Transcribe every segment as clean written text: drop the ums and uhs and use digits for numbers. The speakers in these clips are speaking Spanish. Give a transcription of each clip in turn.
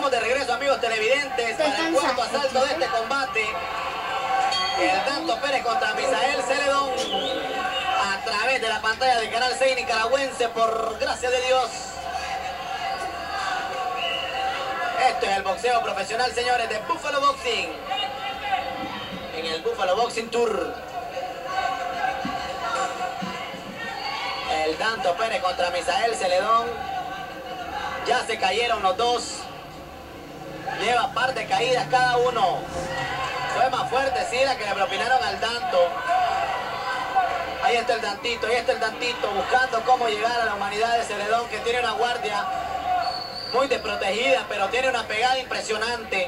Estamos de regreso, amigos televidentes, para el cuarto asalto de este combate. El Danto Pérez contra Misael Celedón, a través de la pantalla del Canal 6 nicaragüense, por gracia de Dios. Esto es el boxeo profesional, señores, de Buffalo Boxing, en el Buffalo Boxing Tour. El Danto Pérez contra Misael Celedón. Ya se cayeron los dos. Lleva par de caídas cada uno. Fue más fuerte, sí, la que le propinaron al Danto. Ahí está el Dantito, buscando cómo llegar a la humanidad de Celedón, que tiene una guardia muy desprotegida, pero tiene una pegada impresionante.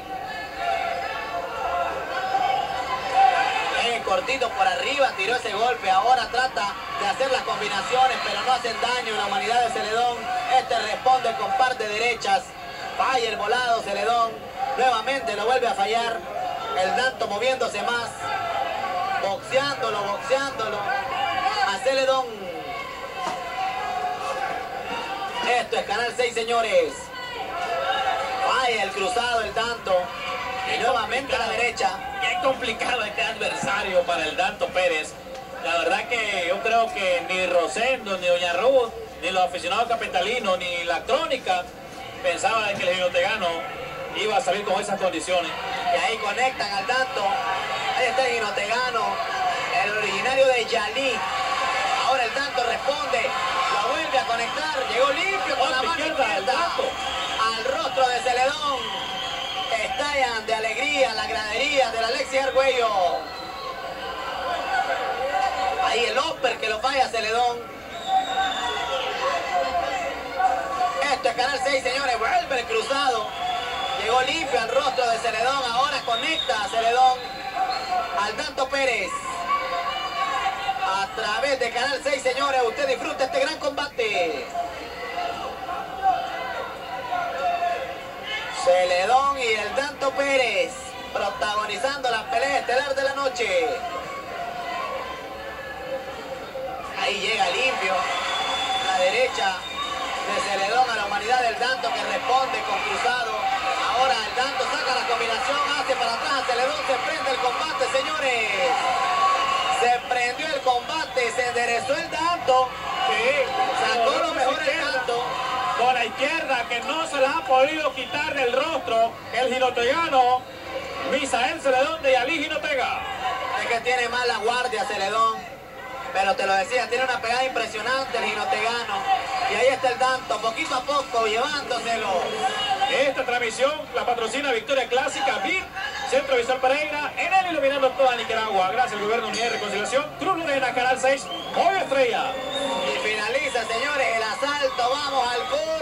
Cortito por arriba, tiró ese golpe. Ahora trata de hacer las combinaciones, pero no hacen daño a la humanidad de Celedón. Este responde con par de derechas. Falla el volado Celedón. Nuevamente lo vuelve a fallar. El Danto moviéndose más. Boxeándolo a Celedón. Esto es Canal 6, señores. Falla el cruzado el Danto. Y nuevamente a la derecha. Qué complicado este adversario para el Danto Pérez. La verdad que yo creo que ni Rosendo, ni Doña Ruth, ni los aficionados capitalinos, ni la crónica pensaba que el Ginotegano iba a salir con esas condiciones. Y ahí conectan al Danto. Ahí está el Ginotegano, el originario de Yalí. Ahora el Danto responde, lo vuelve a conectar, llegó limpio con la mano izquierda al rostro de Celedón. Estallan de alegría las graderías del Alexis Argüello. Ahí el upper que lo falla Celedón. Esto es Canal 6, señores. Vuelve el cruzado. Llegó limpio al rostro de Celedón. Ahora conecta a Celedón al Danto Pérez. A través de Canal 6, señores, usted disfruta este gran combate. Celedón y el Danto Pérez protagonizando la pelea estelar de la noche. Ahí llega limpio la derecha de Celedón a la humanidad del Danto, que responde con cruzado. Ahora el Danto saca la combinación, hace para atrás a Celedón, se prende el combate, señores. Se prendió el combate, se enderezó el Danto. Sí, sacó lo mejor el Danto. Con la izquierda, que no se la ha podido quitar del rostro el ginotegano Misael Celedón de Yalí Jinotega. Es que tiene mala guardia Celedón, pero te lo decía, tiene una pegada impresionante el ginotegano. Y ahí está el Danto, poquito a poco, llevándoselo. Esta transmisión la patrocina Victoria Clásica, VIP, Centro Visual Pereira, en él iluminando toda Nicaragua. Gracias al Gobierno Unidad y Reconciliación. Cruz Lorena, Canal 6, hoy estrella. Y finaliza, señores, el asalto. Vamos al gol.